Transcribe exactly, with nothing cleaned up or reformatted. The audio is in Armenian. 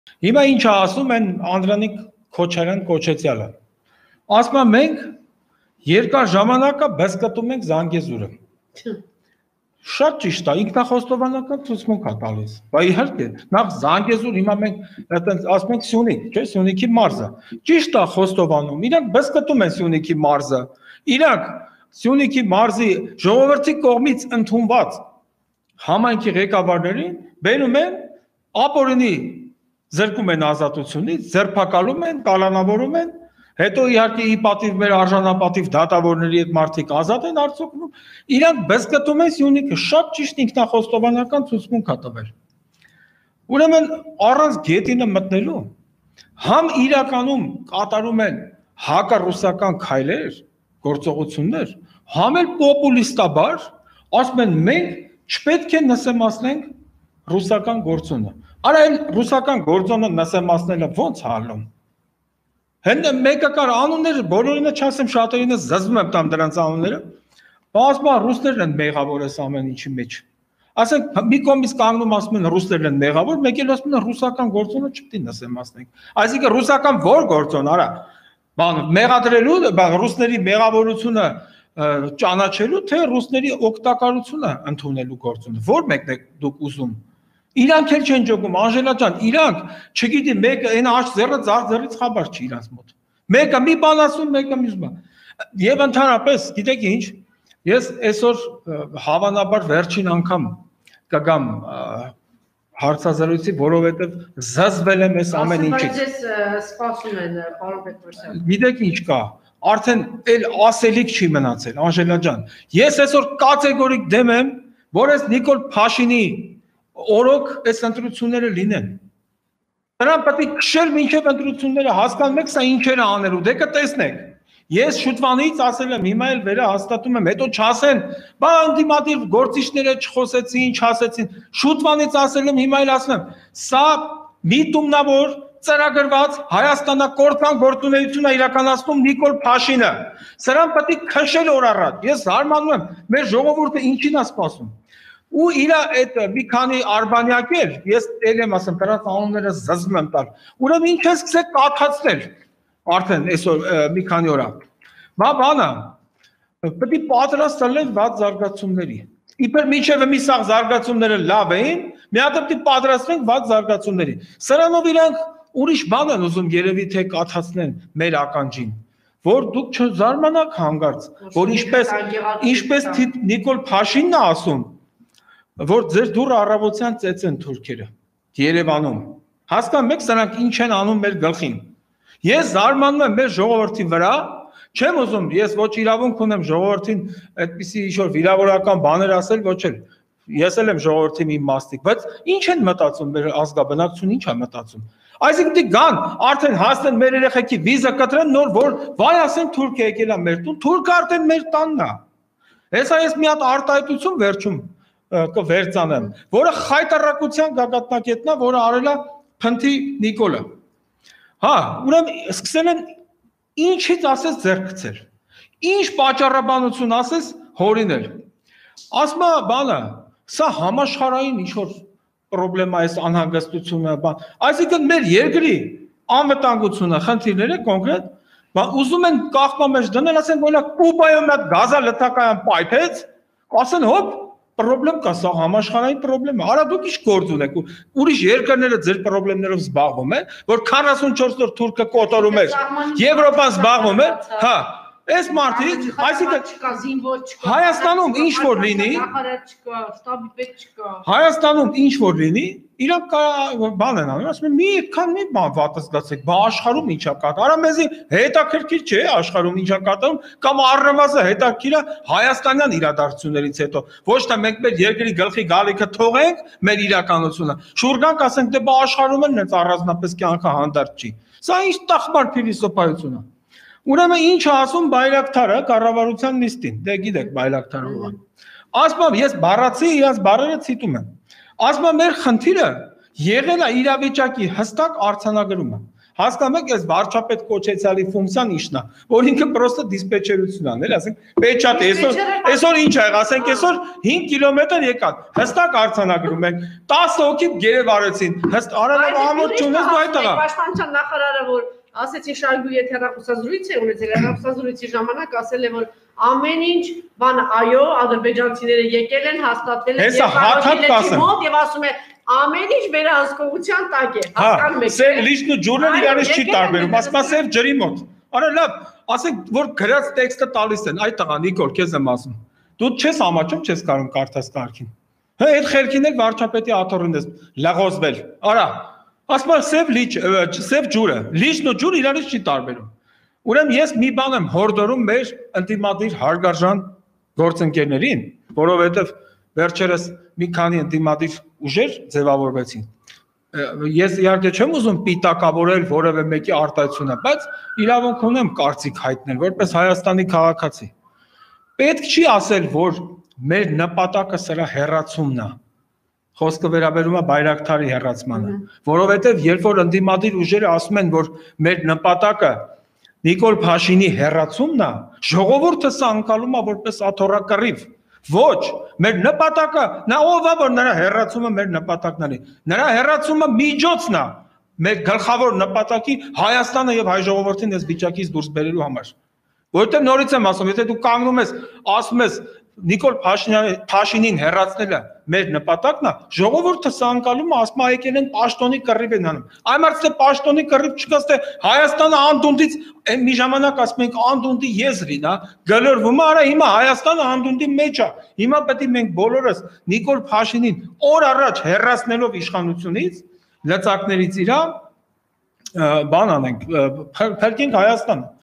Հիմա ինչ ասում են Անդրանիկ Քոչարյան Կոչեցյալը։ Ասում են մենք երկար ժամանակա բեսկտում ենք Զանգեզուրը։ Շատ ճիշտ է, ինքնախոստովանական ցուցմունք է տալիս։ Բայց իհարկե, նախ Զանգեզուր հիմա մենք այտենց ասում ենք Սյունիք, չէ՞, Սյունիքի մարզը։ Ճիշտ է խոստովանում, իրանք բեսկտում են Սյունիքի մարզը։ Իրանք Սյունիքի մարզի ժողովրդի կողմից ընդունված համայնքի ղեկավարներին բերում են ապօրինի զրկում են ազատությունից, ձերբակալում են, կալանավորում են, հետո իհարկե ի պատիվ մեր արժանապատիվ դատավորների այդ մարդիկ ազատ են արձակվում, իրանք բեսկտում են Սյունիքը, շատ ճիշտ ինքնախոստովանական ցուցմունք է տվել։ Ուրեմն առանց գետինը մտնելու համ իրականում կատարում են հակառուսական քայլեր, գործողություններ, համ էլ պոպուլիստաբար ասում են մենք չպետք է նսեմացնենք ռուսական գործոնը։ Արա այն ռուսական գործոնը նսեմացնելը ո՞նց հալում։ Հենց մեկը կար անունները, բոլորինը չասեմ, շատերինը զզվում եմ տամ դրանց անունները, ասում են ռուսներն են մեղավոր այս ամեն ինչի մեջ։ Ասենք մի կողմից կանգնում ասում են ռուսներն են մեղավոր, մեկ էլ ասում են ռուսական գործոնը չպետք է նսեմացնենք։ Այսինքն ռուսական ո՞ր գործոն, արա, բան մեղադրելու, բան ռուսների մեղավորությունը ճանաչելու, թե ռուսների օգտակարությունը ընդունելու գործոնը, ո՞ր մեկն եք դուք ուզում։ Իրանք էլ չեն ճոգում, Անժելա ջան, իրանք, չգիտի, մեկը այն աչ ձեռը ձախ ձեռից խաբար չի իրանց մոտ։ Մեկը մի բան ասում, մեկը մյուս բան։ Եվ ընդհանրապես, գիտեք ինչ, ես այսօր հավանաբար վերջին անգամ կգամ հարցազրույցի, որովհետև զզվել եմ այս ամեն ինչից։ Բայց ես սպասում են, պարոն Պետրոսյան։ Գիտեք ինչ կա, արդեն էլ ասելիք չի մնացել, Անժելա ջան։ Ես այսօր կատեգորիկ դեմ եմ, որ այս Նիկոլ Փաշինի օրոք այս ընտրությունները լինեն։ Նրան պետք է քշել մինչև ընտրությունները, հասկանում եք սա ինչեր է անելու, դե կտեսնեք։ Ես շուտվանից ասել եմ, հիմա էլ վերահաստատում եմ, հետո չասեն, բա անդիմադիր գործիչները չխոսեցին, չասեցին, շուտվանից ասել եմ, հիմա էլ ասում եմ, սա միտումնավոր ծրագրված Հայաստանակորթան գործունեություն է իրականացնում Նիկոլ Փաշինը։ Սրան պետք է քշել օր առաջ։ Ես զարմանում եմ, մեր ժողովուրդը ինչին է սպասում։ Ու իրա այդ մի քանի արբանյակ էր, ես էլ եմ ասում, դրանց անունները զզվում եմ տալ։ Ուրեմն ինչ է սկսեք կաթացնել արդեն այսօր մի քանի օր։ Բա բանը պետք է պատրաստ լինել վատ զարգացումների։ Իբր միջև մի սաղ զարգացումները լավ էին, մի հատ պետք է պատրաստվենք վատ զարգացումների։ Սրանով իրանք ուրիշ բան են ուզում երևի թե կաթացնեն մեր ականջին, որ դուք չզարմանաք հանգարց, որ ինչպես ինչպես Նիկոլ Փաշինն է ասում, որ ձեր դուրը առավոտյան ծեծեն թուրքերը Երևանում։ Հասկանում եք սրանք ինչ են անում մեր գլխին։ Ես զարմանում եմ մեր ժողովրդի վրա, չեմ ուզում, ես ոչ իրավունք ունեմ ժողովրդին այդպիսի ինչ-որ վիրավորական բաներ ասել, ոչ էլ։ Ես էլ եմ ժողովրդի մի մասնիկ, բայց ինչ են մտածում մեր ազգաբնակչությունը, ինչ է մտածում։ Այսինքն դի գան, արդեն հասնեն մեր երեխեքի վիզա կտրեն, նոր որ վայ ասեն թուրք եկել է մեր տուն, թուրքը արդեն մեր տանն է։ Հեսա ես մի հատ արտահայտություն վերջում կվերցանեմ, որը խայտարակության գագաթնակետն է, որը արել է Փնթի Նիկոլը։ Հա, ուրեմն սկսել են ինչից ասես ձեռք գցել։ Ինչ պատճառաբանություն ասես հորինել։ Ասում է բանը, սա համաշխարհային ինչ-որ պրոբլեմա է, անհանգստությունը, բան։ Այսինքն մեր երկրի անվտանգությունը, խնդիրները կոնկրետ, բան ուզում են կախման մեջ դնել, ասեն, որ Կուբայում մի հատ գազալթակայան պայթեց, ասեն հոպ պրոբլեմ կա, սա համաշխարհային պրոբլեմ է։ Արա դուք ինչ գործ ունեք, ուրիշ երկրները ձեր պրոբլեմներով զբաղվում են, որ քառասունչորս օր թուրքը կոտորում էր, Եվրոպան զբաղվում է, հա, այս մարդիկ, այսինքն Հայաստանում ինչ որ լինի, Հայաստանում ինչ որ լինի, իրանք բան են անում, ասում են մի այդքան մի բան վատը զգացեք, բա աշխարհում ինչա կատարում, արա մեզի հետաքրքիր չէ աշխարհում ինչա կատարում, կամ առնվազն հետաքրքիր է հայաստանյան իրադարձություններից հետո, ոչ թե մենք մեր երկրի գլխի գալիքը թողենք մեր իրականությունը, շուրգանք ասենք դե բա աշխարհում են նենց առանձնապես կյանքը հանդարտ չի, սա ինչ տախմար փիլիսոփայություն է։ Ուրեմն ինչ ասում Բայրակթարը կառավարության նիստին, դե գիտեք Բայրակթարը ով է։ Ասում ես բառացի իրաց բառերը ցիտում եմ։ Ասում մեր խնդիրը եղել է իրավիճակի հստակ արձանագրումը։ Հասկանում եք, այս վարչապետ կոչեցյալի ֆունկցիան իշն է, որ ինքը պրոստը դիսպեչերություն անել, ասենք, պեչատ է, այսօր այսօր ինչ ա եղել, ասենք, այսօր հինգ կիլոմետր եկան, հստակ արձանագրում են, տասը հոգի գերև արեցին, հստ արարավ ամոթ չունես դու այդ տղա։ Պաշտպանության նախարարը որ ասեցի Շարգուի հետ հեռախոսազրույց է ունեցել, հեռախոսազրույցի ժամանակ ասել է որ ամեն ինչ բան այո, ադրբեջանցիները եկել են, հաստատվել են եւ արարքիլեցի մոտ եւ ասում է ամեն ինչ վերահսկողության տակ է, հասկանում եք։ Սև լիճն ու ջուրն իրարից չի տարբերում, ասում է սև ջրի մոտ։ Արա լավ, ասենք որ գրած տեքստը տալիս են, այդ տղա Նիկոլ, քեզ եմ ասում։ Դու չես ամաչում, չես կարող կարդաս կարգին։ Հա այդ խելքին էլ վարչապետի աթոռին ես լղոզվել։ Արա, ասում է սև լիճ, սև ջուրը, լիճն ու ջուրը իրարից չի տարբերում։ Ուրեմն ես մի բան եմ հորդորում մեր ընդդիմադիր հարգարժան գործընկերներին, որովհետև վերջերս մի քանի ընդդիմադիր ուժեր ձևավորվեցին։ Ես իհարկե չեմ ուզում պիտակավորել որևէ մեկի արտահայտությունը, բայց իրավունք ունեմ կարծիք հայտնել որպես Հայաստանի քաղաքացի։ Պետք չի ասել, որ մեր նպատակը սրա հեռացումն է։ Խոսքը վերաբերում է Բայրակթարի հեռացմանը, որովհետև երբ որ ընդդիմադիր ուժերը ասում են, որ մեր նպատակը Նիկոլ Փաշինի հեռացումն է, ժողովուրդը սա անցալում է որպես աթոռակռիվ։ Ոչ, մեր նպատակը, նա ով է, որ նրա հեռացումը մեր նպատակն է։ Նրա հեռացումը միջոցն է մեր գլխավոր նպատակի Հայաստանը եւ հայ ժողովրդին այս վիճակից դուրս բերելու համար։ Որովհետեւ նորից եմ ասում, եթե դու կանգնում ես, ասում ես Նիկոլ Փաշինին հեռացնելը մեր նպատակն է, ժողովուրդը սա անցալում է, ասում է եկել են պաշտոնի կռիվ են անում։ Այն մարդը պաշտոնի կռիվ չկաս թե Հայաստանը անդունդից մի ժամանակ ասում ենք անդունդի եզրին, հա, գլորվում է, արա հիմա Հայաստանը անդունդի մեջ է։ Հիմա պետք է մենք բոլորս Նիկոլ Փաշինին օր առաջ հեռացնելով իշխանությունից, լծակներից իրա բան անենք, փրկենք Հայաստանը։